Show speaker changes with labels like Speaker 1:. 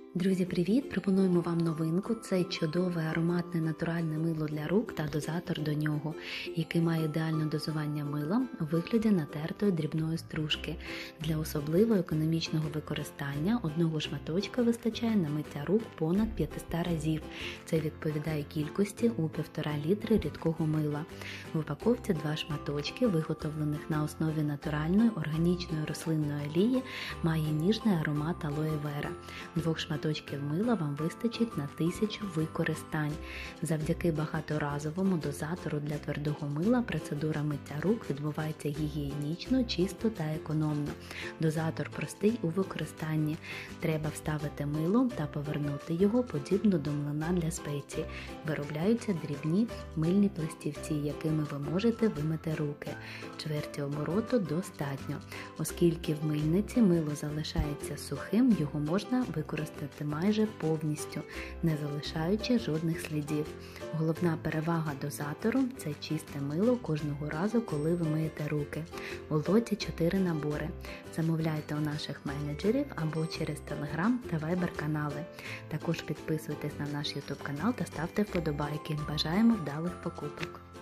Speaker 1: Друзі, привіт! Пропонуємо вам новинку. Це чудове ароматне натуральне мило для рук та дозатор до нього, який має ідеальне дозування мила у вигляді натертої дрібної стружки. Для особливо економічного використання одного шматочка вистачає на миття рук понад 500 разів. Це відповідає кількості у 1,5 літри рідкого мила. В упаковці 2 шматочки, виготовлених на основі натуральної органічної рослинної олії, має ніжний аромат алоє вера. 2 шматочків мила вам вистачить на 1000 використань. Завдяки багаторазовому дозатору для твердого мила процедура миття рук відбувається гігієнічно, чисто та економно. Дозатор простий у використанні. Треба вставити мило та повернути його подібно до млина для спецій. Виробляються дрібні мильні пластівці, якими ви можете вимити руки. Чверті обороту достатньо. Оскільки в мильниці мило залишається сухим, його можна використати майже повністю, не залишаючи жодних слідів. Головна перевага дозатору – це чисте мило кожного разу, коли ви миєте руки. У лоті 4 набори. Замовляйте у наших менеджерів або через Telegram та Viber канали. Також підписуйтесь на наш YouTube канал та ставте вподобайки. Бажаємо вдалих покупок!